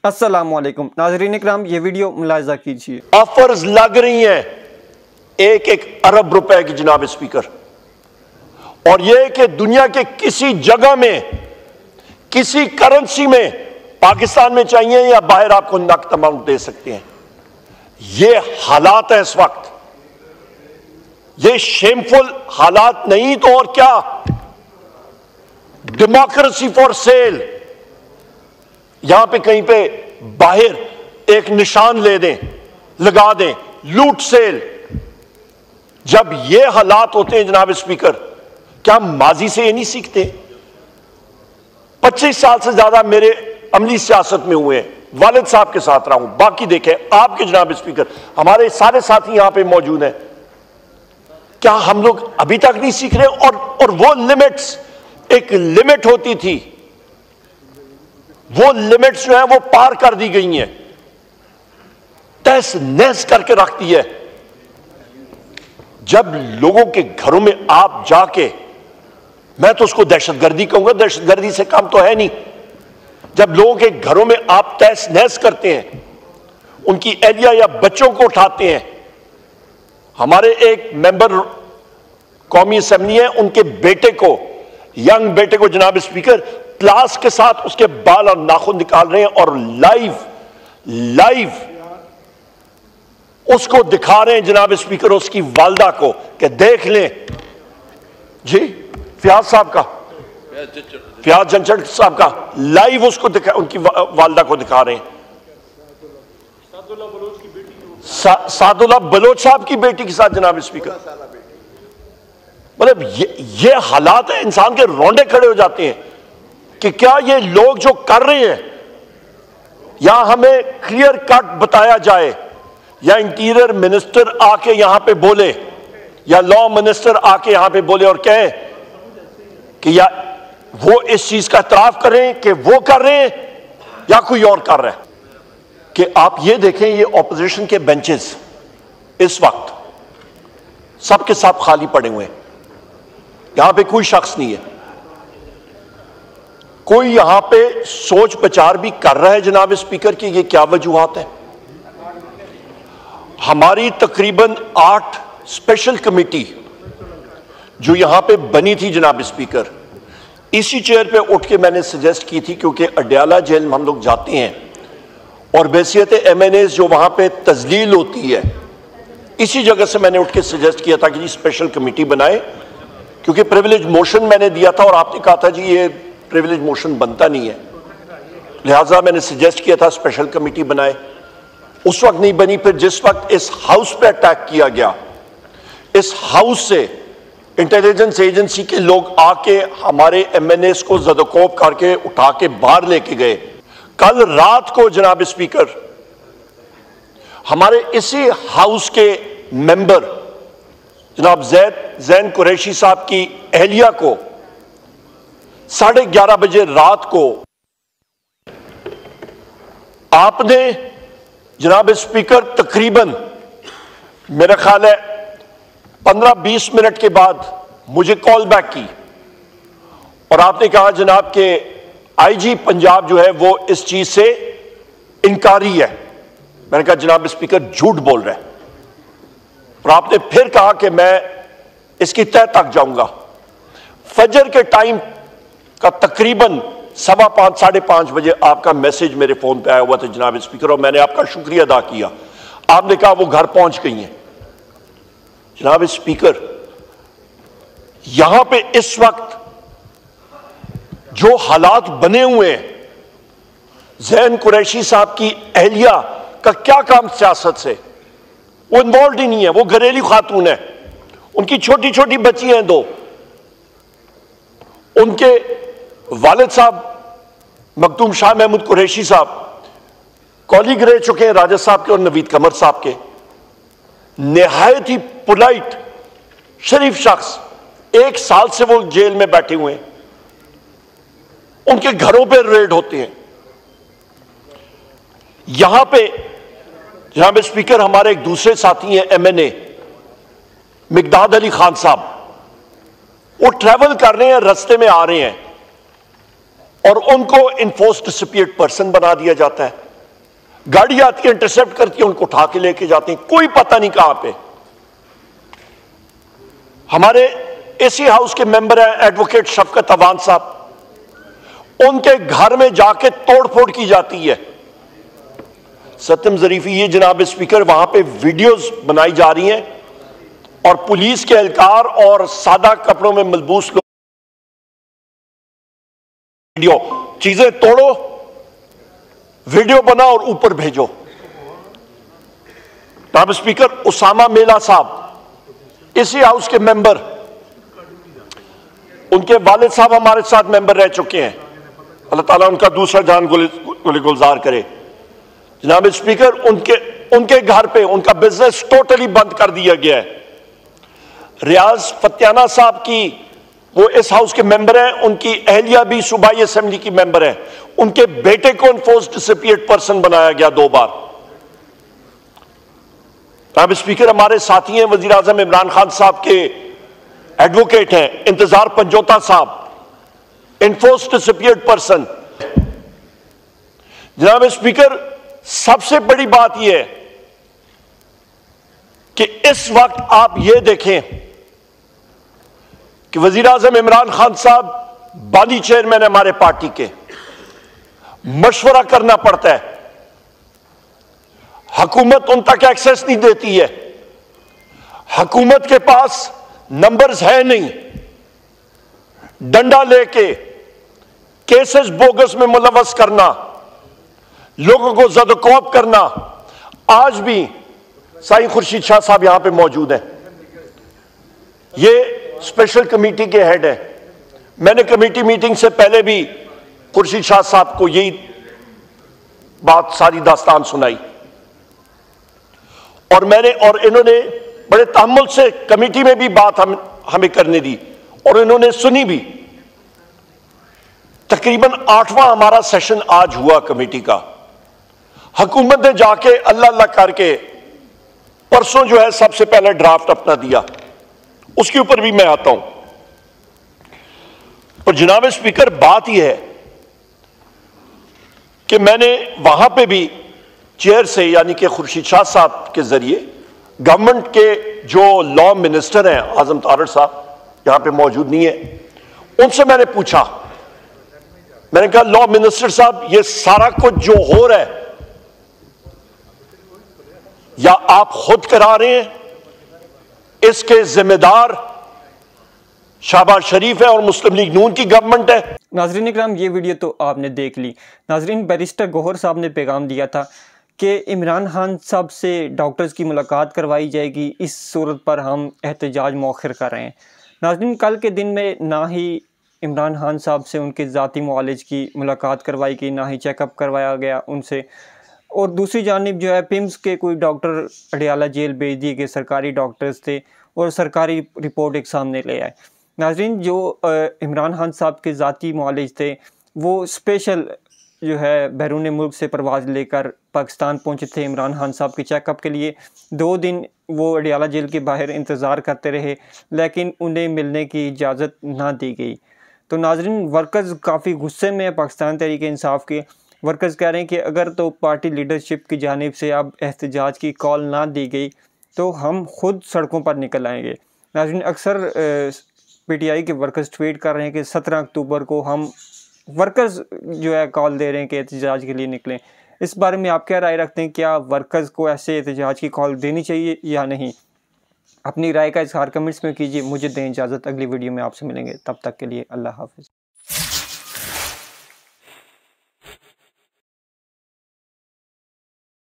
अस्सलामुअलैकुम नाज़रीन इकराम, ये वीडियो मुलाहिज़ा कीजिए। ऑफर्स लग रही हैं 1-1 अरब रुपए की जनाब स्पीकर, और यह कि दुनिया के किसी जगह में किसी करेंसी में पाकिस्तान में चाहिए या बाहर आपको नकद अमाउंट दे सकते हैं। ये हालात है इस वक्त, ये शेमफुल हालात नहीं तो और क्या। डेमोक्रेसी फॉर सेल, यहां पे कहीं पे बाहर एक निशान ले दें, लगा दें, लूट सेल। जब ये हालात होते हैं जनाब स्पीकर, क्या हम माजी से ये नहीं सीखते? 25 साल से ज्यादा मेरे अमली सियासत में हुए हैं, वालिद साहब के साथ रहा हूं, बाकी देखें आपके जनाब स्पीकर, हमारे सारे साथी यहां पे मौजूद हैं। क्या हम लोग अभी तक नहीं सीख रहे? और वो लिमिट्स, एक लिमिट होती थी, वो लिमिट्स जो है वो पार कर दी गई हैं, तहस नहस करके रख दी है। जब लोगों के घरों में आप जाके, मैं तो उसको दहशतगर्दी कहूंगा, दहशतगर्दी से कम तो है नहीं। जब लोगों के घरों में आप तहस नहस करते हैं, उनकी एहलिया या बच्चों को उठाते हैं। हमारे एक मेंबर कौमी असेंबली है, उनके बेटे को, यंग बेटे को जनाब स्पीकर, क्लास के साथ उसके बाल और नाखून निकाल रहे हैं और लाइव उसको दिखा रहे हैं जनाब स्पीकर, उसकी वालदा को, कि देख लें जी, फयाज साहब का, फयाज जंचड़ साहब का, लाइव उसको दिखा, उनकी वालदा को दिखा रहे हैं। सादुल्लाह बलोच साहब की बेटी के साथ जनाब स्पीकर। मतलब ये हालात है, इंसान के रोंडे खड़े हो जाते हैं कि क्या ये लोग जो कर रहे हैं, या हमें क्लियर कट बताया जाए, या इंटीरियर मिनिस्टर आके यहां पे बोले, या लॉ मिनिस्टर आके यहां पे बोले और कहे कि या वो इस चीज का इतराफ करें कि वो कर रहे हैं या कोई और कर रहा है। कि आप ये देखें, ये ऑपोजिशन के बेंचेस इस वक्त सब के सब खाली पड़े हुए हैं, यहां पे कोई शख्स नहीं है। कोई यहां पे सोच विचार भी कर रहा है जनाब स्पीकर की ये क्या वजूहात है। हमारी तकरीबन 8 स्पेशल कमेटी जो यहां पे बनी थी जनाब स्पीकर, इसी चेयर पे उठ के मैंने सजेस्ट की थी, क्योंकि अडयाला जेल में हम लोग जाते हैं और बैसियत MNAs जो वहां पे तजलील होती है, इसी जगह से मैंने उठ के सजेस्ट किया था कि जी स्पेशल कमेटी बनाए, क्योंकि प्रिविलेज मोशन मैंने दिया था और आपने कहा था जी ये प्रिविलेज मोशन बनता नहीं है, लिहाजा मैंने सजेस्ट किया था स्पेशल कमेटी बनाए। उस वक्त नहीं बनी। फिर जिस वक्त इस हाउस पे अटैक किया गया, इस हाउस से इंटेलिजेंस एजेंसी के लोग आके हमारे MNAs को ज़दकोब करके उठा के बाहर लेके गए। कल रात को जनाब स्पीकर, हमारे इसी हाउस के मेंबर जनाब जैन कुरैशी साहब की एहलिया को 11:30 बजे रात को आपने जनाब स्पीकर तकरीबन मेरा ख्याल है 15-20 मिनट के बाद मुझे कॉल बैक की और आपने कहा जनाब के IG पंजाब जो है वो इस चीज से इनकारी है। मैंने कहा जनाब स्पीकर झूठ बोल रहा है। और आपने फिर कहा कि मैं इसकी तह तक जाऊंगा। फजर के टाइम का तकरीबन 5:15 साढ़े 5 बजे आपका मैसेज मेरे फोन पे आया हुआ था जनाब स्पीकर, और मैंने आपका शुक्रिया अदा किया। आपने कहा वो घर पहुंच गई हैं। जनाब स्पीकर, यहां पे इस वक्त जो हालात बने हुए हैं, जैन कुरैशी साहब की एहलिया का क्या काम सियासत से? वो इन्वॉल्व ही नहीं है, वो घरेलू खातून है, उनकी छोटी छोटी बच्ची हैं 2। उनके वालिद साहब मखदूम शाह महमूद कुरैशी साहब कॉलीग रह चुके हैं राजा साहब के और नवीद कमर साहब के। निहायत ही पोलाइट शरीफ शख्स, 1 साल से वो जेल में बैठे हुए हैं, उनके घरों पे रेड होते हैं। यहां पे जनाब स्पीकर हमारे एक दूसरे साथी हैं MNA मिकदाद अली खान साहब, वो ट्रैवल कर रहे हैं, रास्ते में आ रहे हैं और उनको इन्फोर्स डिसअपियर्ड पर्सन बना दिया जाता है। गाड़ी आती है, इंटरसेप्ट करती है, उनको उठा के लेके जाते हैं, कोई पता नहीं कहां पे। हमारे एसी हाउस के मेंबर हैं एडवोकेट शफकत अवान साहब, उनके घर में जाके तोड़फोड़ की जाती है। सत्यम जरीफी, ये जनाब स्पीकर वहां पे वीडियोस बनाई जा रही हैं और पुलिस के एहलकार और सादा कपड़ों में मलबूस लोग वीडियो, चीजें तोड़ो, वीडियो बना और ऊपर भेजो। जनाब स्पीकर, उसामा मेला साहब इसी हाउस के मेंबर, उनके वालिद साहब हमारे साथ मेंबर रह चुके हैं, अल्लाह ताला उनका दूसरा जान गुलजार करे। जनाब स्पीकर, उनके घर पे उनका बिजनेस टोटली बंद कर दिया गया है। रियाज फत्याना साहब की, वो इस हाउस के मेंबर हैं, उनकी अहलिया भी सूबाई असेंबली की मेंबर है, उनके बेटे को इन्फोर्स डिसअपियर्ड पर्सन बनाया गया 2 बार। जनाब स्पीकर, हमारे साथी हैं वजीर आजम इमरान खान साहब के एडवोकेट हैं इंतजार पंजोता साहब, इन्फोर्स डिसअपियर्ड पर्सन। जनाब स्पीकर, सबसे बड़ी बात यह है कि इस वक्त आप यह देखें कि वजीर आजम इमरान खान साहब बानी चेयरमैन है हमारे पार्टी के, मशवरा करना पड़ता है, हुकूमत उन तक एक्सेस नहीं देती है, हुकूमत के पास नंबर्स है नहीं, डंडा लेके केसेस बोगस में मुलवस करना, लोगों को ज़दकोब करना। आज भी साईं खुर्शीद शाह साहब यहां पे मौजूद हैं, ये स्पेशल कमेटी के हेड है। मैंने कमेटी मीटिंग से पहले भी खुर्शीद शाह साहब को यही बात, सारी दास्तान सुनाई और इन्होंने बड़े तहम्मुल से कमेटी में भी बात हमें करने दी और इन्होंने सुनी भी। तकरीबन 8वां हमारा सेशन आज हुआ कमेटी का। हुकूमत ने जाके अल्लाह अल्लाह करके परसों जो है सबसे पहले ड्राफ्ट अपना दिया, उसके ऊपर भी मैं आता हूं। पर जनाब स्पीकर, बात यह है कि मैंने वहां पे भी चेयर से, यानी कि खुर्शीद शाह साहब के जरिए, गवर्नमेंट के जो लॉ मिनिस्टर हैं आजम तारड़ साहब यहां पे मौजूद नहीं है, उनसे मैंने पूछा, मैंने कहा लॉ मिनिस्टर साहब, ये सारा कुछ जो हो रहा है या आप खुद करा रहे हैं, इसके जिम्मेदार शहबाज शरीफ है और मुस्लिम लीग नून की गवर्नमेंट है। नाजरीन इकराम, ये वीडियो तो आपने देख ली। नाजरीन, बैरिस्टर गौहर साहब ने पैगाम दिया था कि इमरान खान साहब से डॉक्टर्स की मुलाकात करवाई जाएगी, इस सूरत पर हम एहतजाज मौखर कर रहे हैं। नाजरीन, कल के दिन में ना ही इमरान खान साहब से उनके ज़ाती मुआलिज की मुलाकात करवाई गई, ना ही चेकअप करवाया गया उनसे, और दूसरी जानिब जो है पिम्स के कोई डॉक्टर अडियाला जेल भेज दिए गए, सरकारी डॉक्टर्स थे और सरकारी रिपोर्ट एक सामने ले आए। नाजरीन, जो इमरान खान साहब के ज़ाती मुआलिज थे वो स्पेशल जो है बैरून मुल्क से परवाज़ लेकर पाकिस्तान पहुंचे थे इमरान खान साहब के चेकअप के लिए। 2 दिन वो अडियाला जेल के बाहर इंतज़ार करते रहे, लेकिन उन्हें मिलने की इजाज़त ना दी गई। तो नाजरीन, वर्कर्स काफ़ी गुस्से में है। पाकिस्तान तहरीक इंसाफ के वर्कर्स कह रहे हैं कि अगर तो पार्टी लीडरशिप की जानिब से अब एहतजाज की कॉल ना दी गई तो हम खुद सड़कों पर निकल आएंगे। नाजरीन, अक्सर PTI के वर्कर्स ट्वीट कर रहे हैं कि 17 अक्टूबर को हम वर्कर्स जो है कॉल दे रहे हैं कि एहतजाज के लिए निकलें। इस बारे में आप क्या राय रखते हैं? क्या वर्कर्स को ऐसे एहतजाज की कॉल देनी चाहिए या नहीं? अपनी राय का इजहार कमेंट्स में कीजिए। मुझे दें इजाज़त, अगली वीडियो में आपसे मिलेंगे, तब तक के लिए अल्लाह हाफ़िज़।